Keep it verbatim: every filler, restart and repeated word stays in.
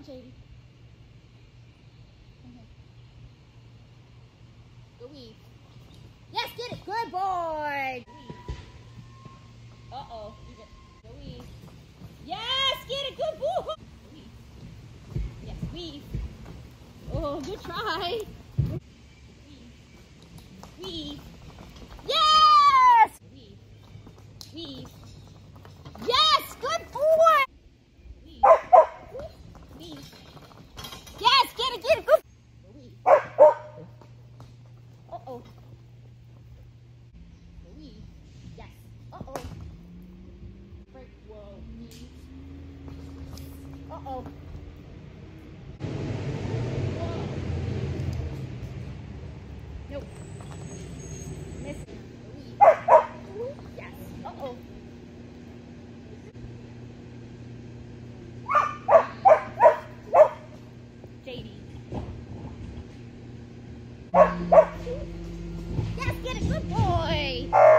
J D. Go weave. Yes, get it. Good boy. Uh-oh. Go weave. Yes, get it. Good boy. Weave. Yes, weave. Oh, good try. Weave. Weave. Yes! Weave. Weave. Yes, good boy. Weave. Weave. Yes, get it, get it. Good. Weave. Uh-oh. Weave. Yes. Uh-oh. Break. Whoa. Weave. Uh-oh. Whoa. Nope. Miss. Weave. Yes. Uh-oh. J D. Yes, get it. Good boy.